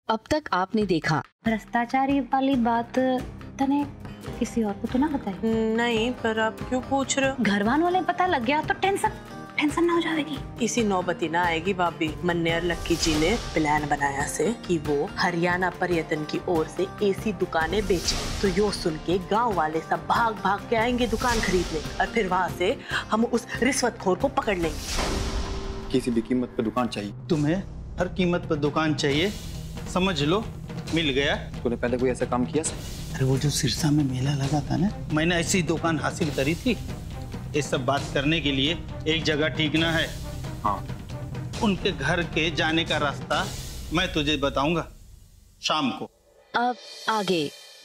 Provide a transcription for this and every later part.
अब तक आपने देखा। भ्रष्टाचारी वाली बात तने किसी और को तो ना बताई? नहीं, पर आप क्यों पूछ रहे हो? घर वालों पता लग गया तो टेंशन ना हो जाएगी। इसी नौबती ना आएगी भाभी। मन्ने और लक्की जी ने प्लान बनाया से कि वो हरियाणा पर्यटन की ओर से एसी दुकानें बेचे। तो यो सुन के गांव वाले सब भाग भाग के आएंगे दुकान खरीदने और फिर वहाँ से हम उस रिश्वतखोर को पकड़ लेंगे। किसी भी कीमत पे दुकान चाहिए। तुम्हें हर कीमत पर दुकान चाहिए, समझ लो, मिल गया। तूने पहले कोई ऐसा काम किया सर? अरे वो जो सिरसा में मेला लगा था ना, मैंने ऐसी दुकान हासिल करी थी। ये सब बात करने के लिए एक जगह ठीक ना है। हाँ, उनके घर के जाने का रास्ता मैं तुझे बताऊंगा शाम को। अब आगे।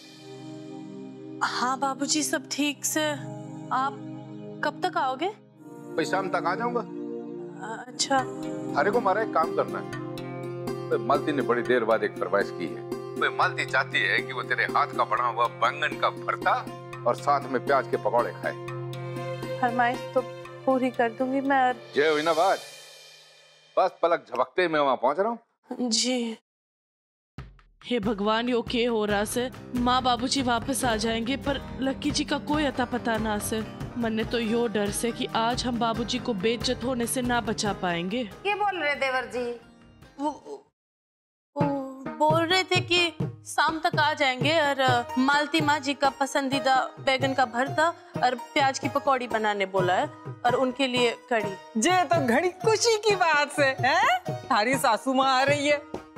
हाँ बाबूजी, सब ठीक से। आप कब तक आओगे? भाई शाम तक आ जाऊंगा। अच्छा। अरे को मारा एक काम करना है। मालती ने बड़ी देर बाद एक फरमाइश की है। मालती चाहती है कि वो तेरे हाथ का बना हुआ बैंगन का भरता और साथ में प्याज के पकौड़े खाए। फरमाइश तो पूरी कर दूंगी मैं। जय हुई ना बात। बस पलक झपकते मैं वहां पहुंच रहा हूँ। जी। हे भगवान, यो के हो रहा से? माँ बाबूजी वापस आ जाएंगे पर लक्की जी का कोई अता पता ना से। मन्ने तो यो डर से कि आज हम बाबूजी को बेइज्जत होने से ना बचा पाएंगे। क्या बोल रहे देवर जी? वो बोल रहे थे कि शाम तक आ जाएंगे और मालती माँ जी का पसंदीदा बैगन का भरता और प्याज की पकौड़ी बनाने बोला है और उनके लिए कड़ी। जे तो घड़ी खुशी की बात से है। थारी सासू माँ आ रही है।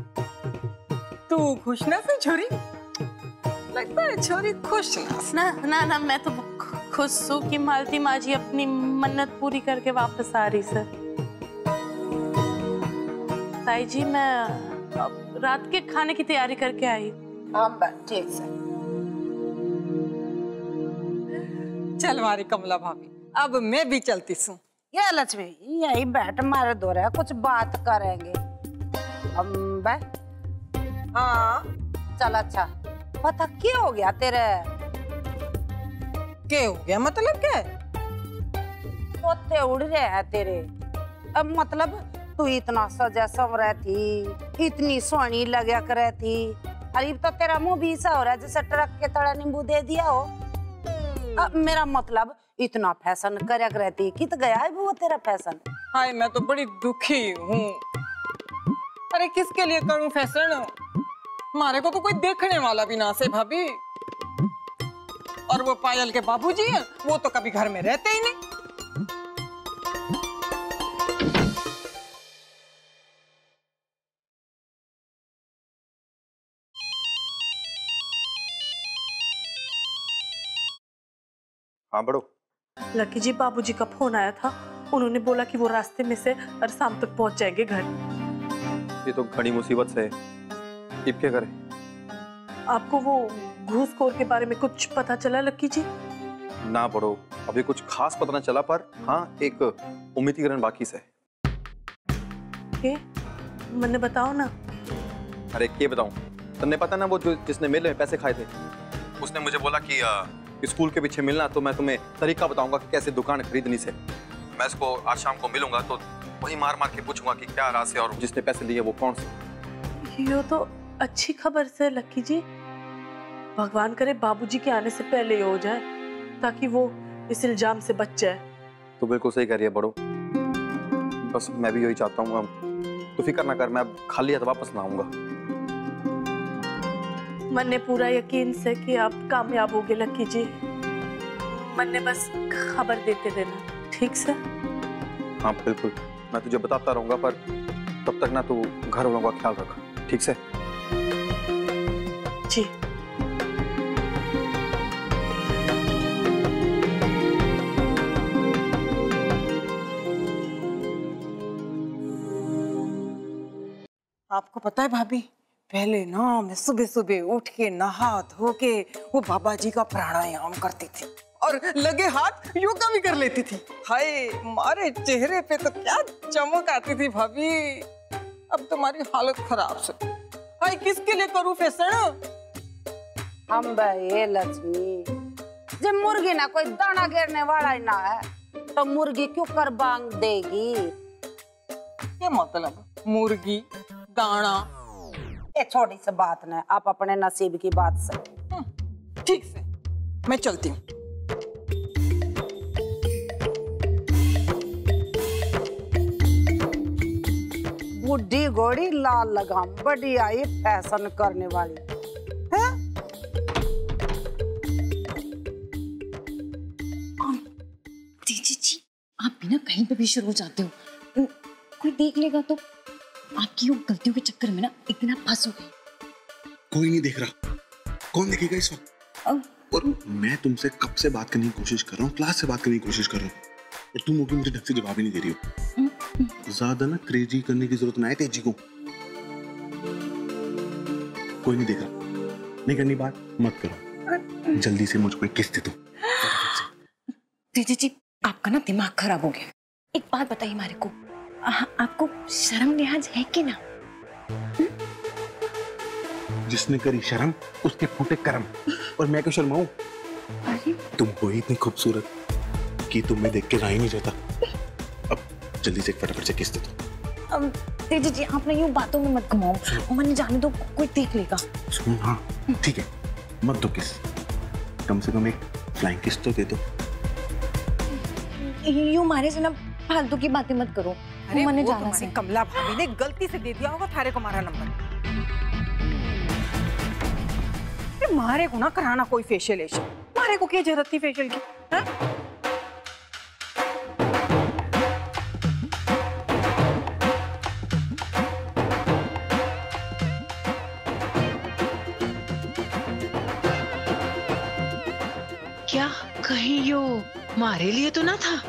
तू खुश ना से छोरी? लगता है छोरी खुश ना। ना मैं तो खुश हूँ कि मालती माँ जी अपनी मन्नत पूरी करके वापस आ रही सर। ताई जी, मैं अब रात के खाने की तैयारी करके आई। हाँ ठीक से। चल मारी कमला भाभी, अब मैं भी चलती हूँ। ये लक्ष्मी यही बैठ मारे दो रहा, कुछ बात करेंगे हम। हाँ चल अच्छा, पता क्या हो गया तेरे? क्या हो गया? मतलब क्या? तोते उड़ रहे हैं तेरे। अब मतलब तू इतना सजा संवरा थी, इतनी सोहनी लगा करे थी, अरे तो तेरा मुंह भी ऐसा हो रहा है जैसे ट्रक के तड़ा नींबू दे दिया हो। अब मेरा मतलब इतना फैशन करक रहती, कित गया है वो तेरा फैशन? हाय, मैं तो बड़ी दुखी हूँ। अरे किसके लिए करूँ फैशन? हमारे को तो कोई देखने वाला भी ना से भाभी। और वो पायल के बाबूजी हैं, वो तो कभी घर में रहते ही नहीं। हाँ बड़ो। लकी जी, बाबूजी का फोन आया था। उन्होंने बोला कि वो रास्ते में से और शाम तक पहुंच जाएंगे घर। ये तो घड़ी मुसीबत से है। अब क्या करें? आपको वो घूसखोर के बारे में कुछ पता चला लक्की जी? ना बड़ो, अभी कुछ खास पता ना चला, पर हाँ एक उम्मीदीकरण बाकी से। के? मैंने बताओ ना। अरे क्या बताऊं? तुमने पता ना वो जो जिसने मेले में पैसे खाए थे, उसने मुझे बोला कि स्कूल के पीछे मिलना, तो मैं तुम्हें तरीका बताऊंगा कि कैसे दुकान खरीदनी से। मैं इसको आज शाम को मिलूंगा तो वही मार मार के पूछूंगा कि क्या राज है और जिसने पैसे लिए वो कौन से। ये तो अच्छी खबर से लक्की जी। भगवान करे बाबूजी के आने से पहले ही हो जाए ताकि वो इस इल्जाम से बच जाए। तो बिल्कुल सही कह रही है बड़ो, बस मैं भी यही चाहता हूँ। तो फिक्र ना कर, मैं अब खाली हाथ वापस ना आऊंगा। मन ने पूरा यकीन से कि आप कामयाब होगे लक्की जी। मन ने बस खबर देते देना, ठीक से? हाँ बिल्कुल, मैं तुझे बताता रहूंगा, पर तब तक ना तू घर वालों का ख्याल रख, ठीक से? जी। आपको पता है भाभी, पहले ना मैं सुबह सुबह उठ के नहा धो के वो बाबा जी का प्राणायाम करती थी और लगे हाथ योगा भी कर लेती थी। हाय, हमारे चेहरे पे तो क्या चमक आती थी भाभी। अब तुम्हारी हालत खराब से। हाय, किसके लिए करूँ फैशन? हम भाई लक्ष्मी, जब मुर्गी ना कोई दाना गिरने वाला ही ना है तो मुर्गी क्यों कर बांग देगी? क्या मतलब? मुर्गी दाना ये छोटी सी बात न, आप अपने नसीब की बात से। ठीक से, मैं चलती हूँ। बुढ़ी घोड़ी लाल लगाम, बड़ी आई फैशन करने वाली है। दीदी जी, आप भी ना कहीं पे भी शुरू हो जाते हो, कोई देख लेगा तो आपकी उन गलतियों के चक्कर में ना एक दिन आप फंसोगे। कोई नहीं देख रहा, कौन देखेगा इस वक्त? और मैं तुमसे कब से बात करने की कोशिश कर रहा हूँ, क्लास से बात करने की कोशिश कर रहा हूँ, और तुम होगी मुझे ढंग से जवाब ही नहीं दे रही हो। ज्यादा ना क्रेजी करने की जरूरत ना है तेजी को। कोई नहीं देख रहा, नहीं करनी बात मत करो, जल्दी से मुझको एक किस दे दो। दीदी जी, आपका ना दिमाग खराब हो गया। एक बात बताइए हमारे को, आपको शर्म लिहाज है कि ना? जिसने करी शर्म उसके फूटे कर्म, और मैं क्यों शर्माऊं? तुम हो ही इतनी खूबसूरत कि तुम्हें देख के रहा ही नहीं जाता। अब जल्दी से फटाफट से किस दे दो। दीदी जी, आप ना यूं बातों में मत घुमाओ, मन जाने दो, कोई देख लेगा। सुन, हाँ ठीक है, मत दो किस, कम से कम एक फ्लाइंग किस तो दे दो। यूं मारे से ना फालतू की बातें मत करो। अरे मैंने वो जाना तुम्हारी से कमला भाभी ने गलती से दे दिया होगा थारे को हमारा नंबर। मारे को ना कराना कोई फेशियल एशियल, मारे को क्या जरूरत थी फेशियल की? हा? क्या कहीं यो मारे लिए तो ना था?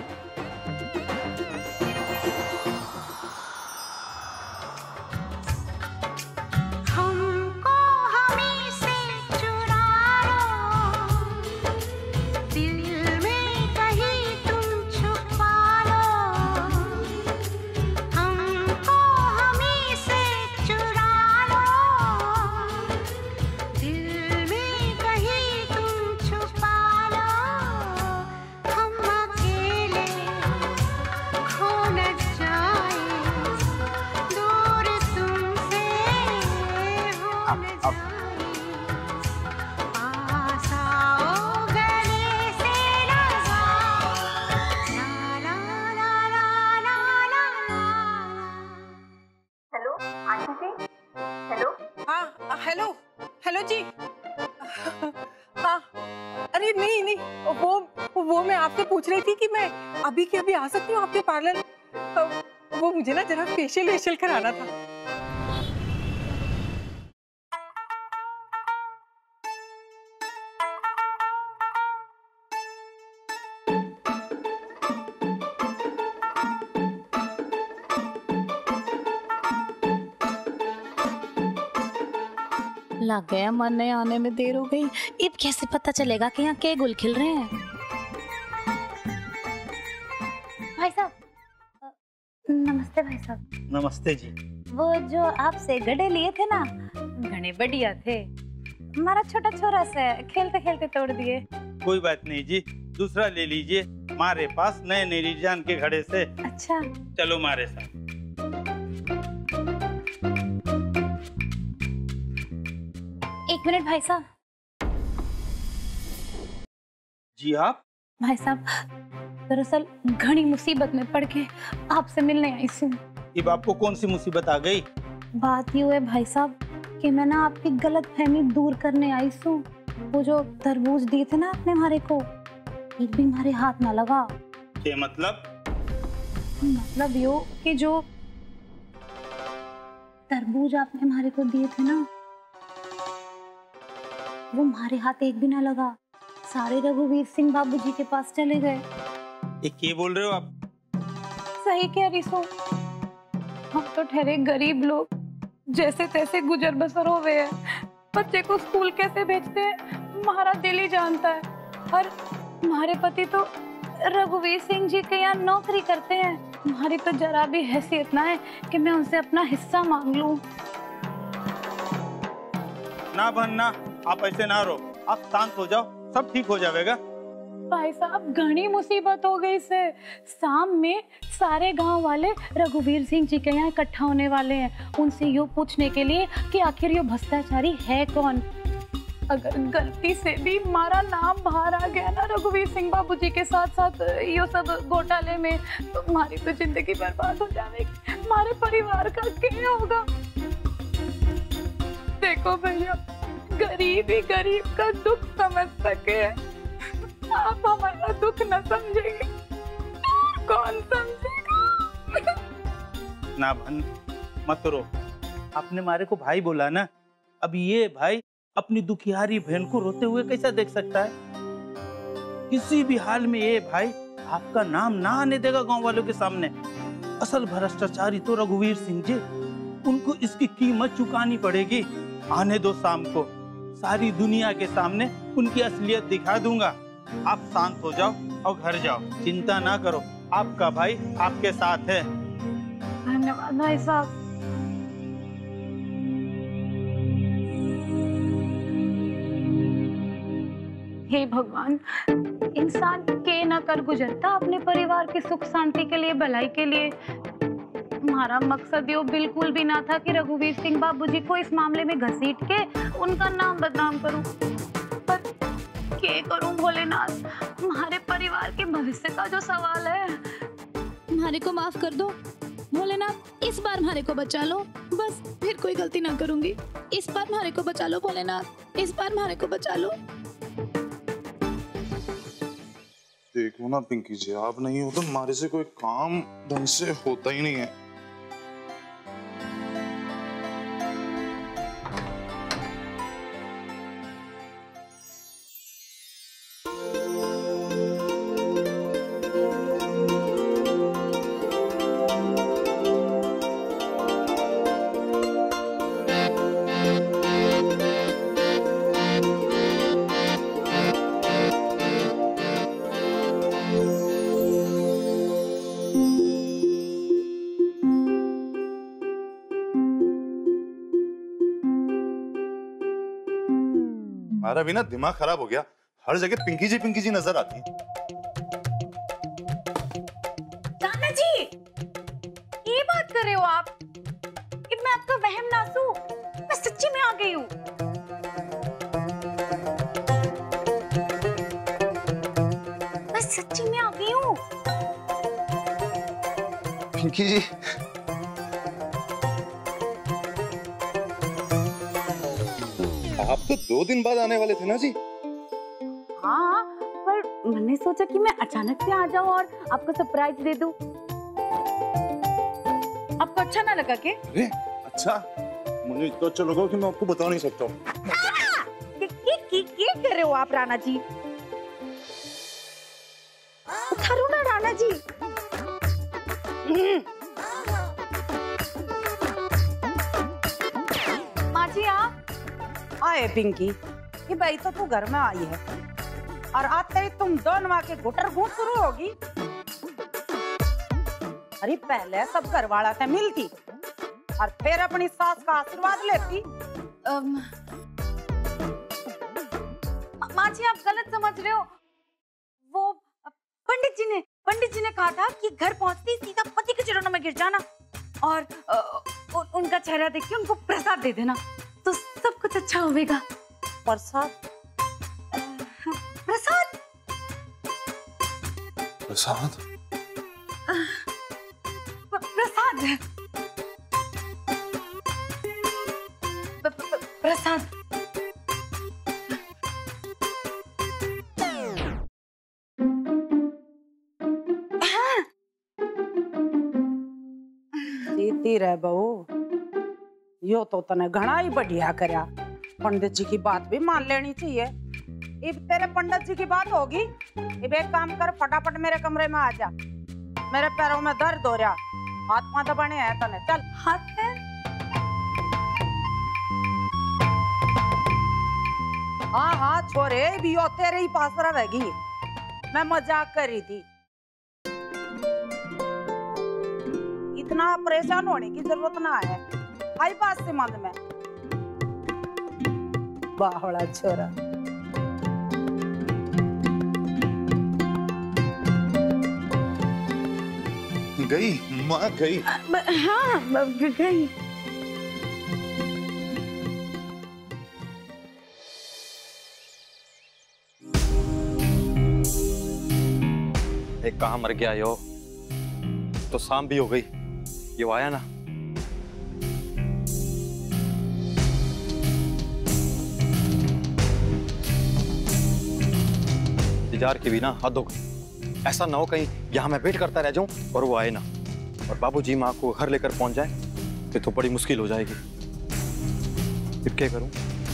हेलो हेलो जी। हाँ, अरे नहीं नहीं, वो मैं आपसे पूछ रही थी कि मैं अभी के अभी आ सकती हूँ आपके पार्लर? वो मुझे ना जरा फेशियल वेशियल कराना था। लग गया, मरने आने में देर हो गई। अब कैसे पता चलेगा कि यहाँ क्या गुल खिल रहे हैं? भाई साहब, नमस्ते भाई साहब। नमस्ते जी। वो जो आपसे गड्ढे लिए थे ना, घने बढ़िया थे। हमारा छोटा छोरा से खेलते खेलते तोड़ दिए। कोई बात नहीं जी, दूसरा ले लीजिए, हमारे पास नए नए डिजाइन के घड़े से। अच्छा, चलो हमारे साथ। एक मिनट भाई साहब। जी आप? भाई साहब, दरअसल घनी मुसीबत में पड़ के आपसे मिलने आई हूँ। अब आपको कौन सी मुसीबत आ गई? बात ये है भाई साहब कि मैं ना आपकी गलतफहमी दूर करने आई हूँ। वो जो तरबूज दिए थे ना आपने हमारे को, एक भी हमारे हाथ ना लगा। क्या मतलब? मतलब यो कि जो तरबूज आपने हमारे को दिए थे ना, वो हमारे हाथ एक भी ना लगा। सारे रघुवीर सिंह बाबूजी के पास चले गए। ये क्या बोल रहे हो आप? सही कह रही सो। हम तो ठहरे गरीब लोग, जैसे तैसे गुजर बसर हो गए हैं। बच्चे को स्कूल कैसे भेजते हैं हमारा दिल ही जानता है। और हमारे पति तो रघुवीर सिंह जी के यहाँ नौकरी करते हैं। हमारी तो जरा भी हैसियत ना है कि मैं उनसे अपना हिस्सा मांग लूं। ना बहन ना, आप ऐसे ना रो, आप शांत हो जाओ, सब ठीक हो जाएगा। भाई साहब घनी मुसीबत हो गई से। शाम में सारे गांव वाले रघुवीर सिंह जी के यहाँ इकट्ठा होने वाले हैं, उनसे यो पूछने के लिए कि आखिर यो भ्रष्टाचारी है कौन। अगर गलती से भी हमारा नाम बाहर आ गया ना रघुवीर सिंह बाबूजी के साथ साथ यो सब घोटाले में, तो हमारी तो जिंदगी बर्बाद हो जाएगी, हमारे परिवार का क्या होगा। देखो भैया, गरीब ही गरीब का दुख समझ सके, आप हमारा दुख न समझेंगे और कौन समझेगा। ना बहन मत रो, आपने मारे को भाई बोला ना, अब ये भाई अपनी दुखियारी बहन को रोते हुए कैसा देख सकता है। किसी भी हाल में ये भाई आपका नाम ना आने देगा गांव वालों के सामने। असल भ्रष्टाचारी तो रघुवीर सिंह जी, उनको इसकी कीमत चुकानी पड़ेगी। आने दो शाम को, सारी दुनिया के सामने उनकी असलियत दिखा दूंगा। आप शांत हो जाओ और घर जाओ, चिंता ना करो, आपका भाई आपके साथ है। धन्यवाद भाई साहब। हे भगवान, इंसान के न कर गुजरता अपने परिवार की सुख शांति के लिए, भलाई के लिए। हमारा मकसद यो बिल्कुल भी ना था कि रघुवीर सिंह बाबूजी को इस मामले में घसीट के उनका नाम बदनाम करूं, पर क्या करूं भोलेनाथ, हमारे परिवार के भविष्य का जो सवाल है। हमारे को माफ कर दो भोलेनाथ, इस बार हमारे को बचा लो, बस फिर कोई गलती ना करूंगी। इस बार हमारे को बचा लो भोलेनाथ, इस बार हमारे को बचा लो। देखो ना पिंकी जी, आप नहीं हो तो हमारे से कोई काम ढंग से होता ही नहीं है। हमारा भी ना दिमाग खराब हो गया, हर जगह पिंकी जी नजर आती है। नाना जी, ये बात कर रहे हो आप कि मैं आपका वहम ना सू, मैं सच्ची में आ गई हूँ। मैं सच्ची में आ गई हूँ। पिंकी जी, आप तो 2 दिन बाद आने वाले थे ना जी? हाँ, पर मैंने सोचा कि मैं अचानक से आ जाऊं और आपको सरप्राइज दे दूं। आपको अच्छा ना लगा के? अरे अच्छा, मुझे इतना अच्छा लगा कि मैं आपको बता नहीं सकता हूँ। क्या कर रहे हो आप राणा जी? उठारो ना राणा जी। माँ जी आप आए पिंकी, ये भाई तो तू घर में आई है और आते ही तुम दोनों के गुटर घूट शुरू होगी। अरे पहले सब घर वाला से मिलती और फिर अपनी सास का आशीर्वाद लेती। माँ जी आप गलत समझ रहे हो। वो पंडित जी ने कहा था कि घर पहुंचते ही सीधा पति के चरणों में गिर जाना और उनका चेहरा देख के उनको प्रसाद दे देना, तो सब कुछ अच्छा होगा। प्रसाद? प्रसाद? प्रसाद? प्रसाद? प्रसाद? जीती रह बहू, यो तो तने घना ही बढ़िया करया। पंडित जी की बात भी मान लेनी चाहिए। इब तेरे पंडित जी की बात होगी, इब एक काम कर, फटाफट मेरे कमरे में आ जा। मेरे पैरों में दर्द हो रहा, हाथ पांव दबाने हैं तने। चल। हाथ है? हाँ हाँ छोरे, भी यो तेरे ही पास रहेगी। मैं मजाक कर रही थी। इतना परेशान होने की जरूरत ना है। आई पास से मंद में बावड़ा छोरा। गई माँ गई। हाँ गई। एक कहाँ मर गया यो, तो शाम भी हो गई, ये आया ना। इंतजार की भी ना हद हो गई। ऐसा ना हो कहीं यहाँ मैं वेट करता रह जाऊं और वो आए ना, और बाबूजी माँ को घर लेकर पहुंच जाए, फिर तो बड़ी मुश्किल हो जाएगी। फिर क्या करूं?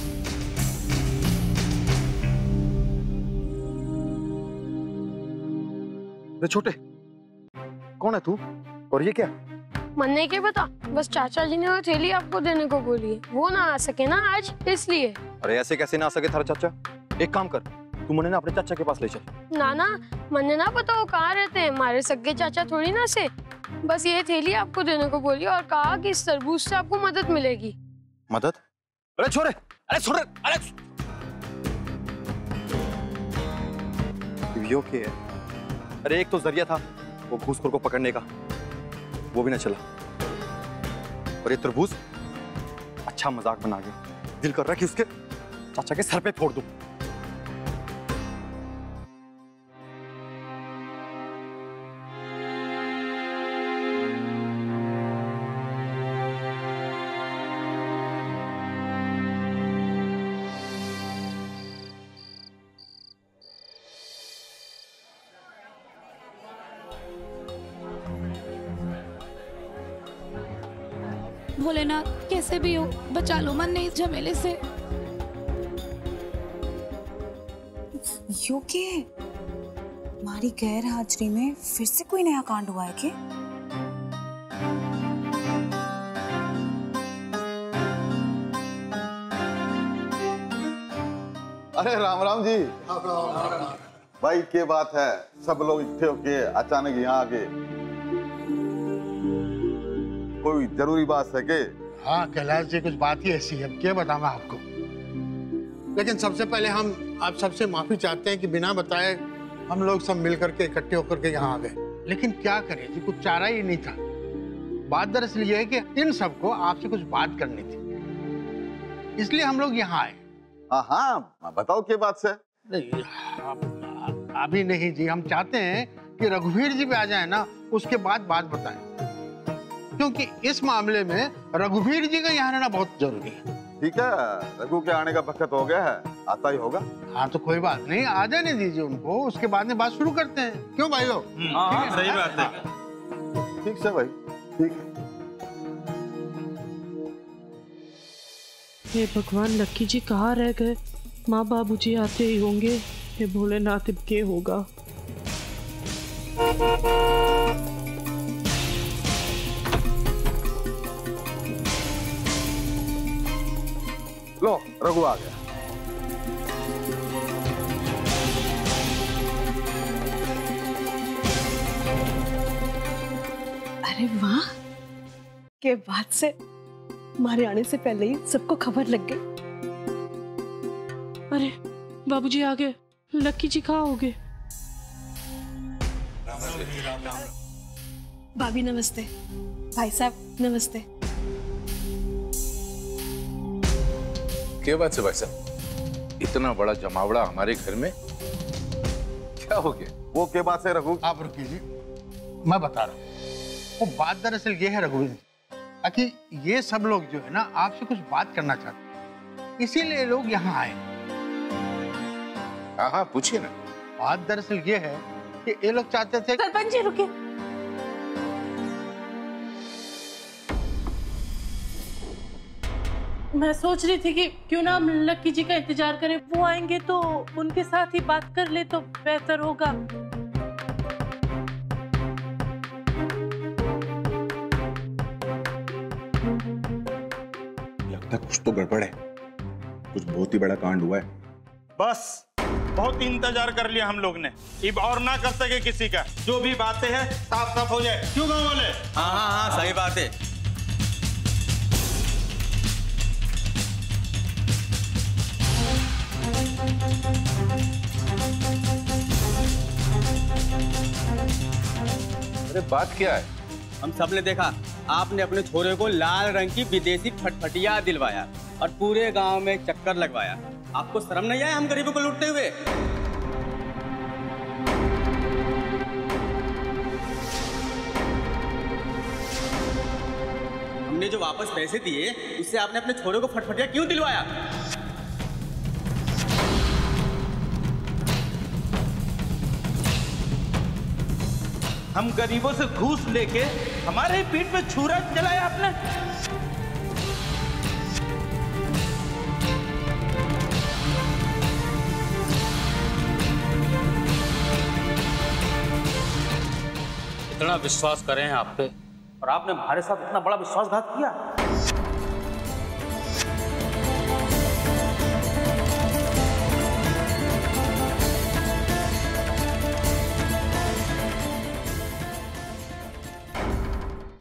अरे छोटे, कौन है तू और ये क्या? मन्ने के बता, बस चाचा जी ने वो थैली आपको देने को बोली है, वो ना आ सके ना आज, इसलिए। अरे ऐसे कैसे ना आ सके थारा चाचा? एक काम कर, तू मन्ने ना अपने चाचा के पास ले चल। नाना, मन्ने ना पता वो कहाँ रहते हैं, हमारे सगे चाचा थोड़ी ना से। बस ये थैली आपको देने को बोली और कहा कि इस तरबूज से आपको मदद मिलेगी। मदद? अरे छोरे, अरे छोरे, अरे यो क्या है? अरे एक तो जरिया था वो घूसखोर को पकड़ने का, वो भी ना चला, और ये तरबूज अच्छा मजाक बना गया। दिल कर रहा है कि उसके चाचा के सर पे फोड़ दूं। भोलेनाथ कैसे भी हो बचा लो मन्ने इस झमेले से। यो के हमारी गैर हाजिरी में फिर से कोई नया कांड हुआ है क्या? अरे राम राम जी। भाई के बात है, सब लोग इकट्ठे होके अचानक यहाँ आ गए, कोई जरूरी बात है के? हाँ कैलाश जी, कुछ बात ही ऐसी है, क्या बताऊं मैं आपको। लेकिन सबसे पहले हम आप सबसे माफी चाहते हैं कि बिना बताए हम लोग सब मिलकर के इकट्ठे होकर के यहाँ आ गए, लेकिन क्या करें जी, कुछ चारा ही नहीं था। बात दरअसल ये है कि इन सबको आपसे कुछ बात करनी थी, इसलिए हम लोग यहाँ आए। हाँ बताओ क्या बात से? नहीं अभी नहीं जी, हम चाहते हैं कि रघुवीर जी भी आ जाए ना, उसके बाद बात बताएं, क्योंकि इस मामले में रघुवीर जी का यहाँ रहना बहुत जरूरी है। ठीक है, रघु के आने का वक्त हो गया है, आता ही होगा। हाँ तो कोई बात नहीं, आ जाने दीजिए उनको, उसके बाद में बात शुरू करते हैं। क्यों भाई लोग? सही बात है। ठीक से भाई, ठीक है। हे भगवान, लक्की जी कहाँ रह गए? माँ बाबूजी आते ही होंगे। हे भोलेनाथ, अब क्या होगा? लो रघु आ गया। अरे वाह, के बात से हमारे आने से पहले ही सबको खबर लग गई। अरे बाबूजी आ गए, लक्की जी कहाँ हो गए? भाभी नमस्ते, भाई साहब नमस्ते। क्या बात है भाई साहब, इतना बड़ा जमावड़ा हमारे घर में, क्या हो गया? वो क्या बात है रघु? आप रुकिए जी, मैं बता रहा हूँ। वो बात दरअसल ये है रघुवीर जी, कि ये सब लोग जो है ना आपसे कुछ बात करना चाहते हैं, इसीलिए लोग यहाँ आए। हाँ पूछिए ना। बात दरअसल ये है कि ये लोग चाहते थे। सरपंच जी रुकिए। मैं सोच रही थी कि क्यों ना हम लक्की जी का इंतजार करें, वो आएंगे तो उनके साथ ही बात कर ले तो बेहतर होगा। लगता कुछ तो गड़बड़ है, कुछ बहुत ही बड़ा कांड हुआ है। बस बहुत इंतजार कर लिया हम लोग ने, अब और ना कर सके किसी का। जो भी बातें हैं साफ साफ हो जाए, क्यों गाँव वाले? हाँ सही बात है। अरे बात क्या है? हम सब ने देखा आपने अपने छोरे को लाल रंग की विदेशी फटफटिया दिलवाया और पूरे गांव में चक्कर लगवाया। आपको शर्म नहीं आया हम गरीबों को लूटते हुए? हमने जो वापस पैसे दिए उससे आपने अपने छोरे को फटफटिया क्यों दिलवाया? हम गरीबों से घूस लेके हमारे ही पीठ पे छुरा चलाया आपने। इतना विश्वास करें आप पे और आपने हमारे साथ इतना बड़ा विश्वासघात किया।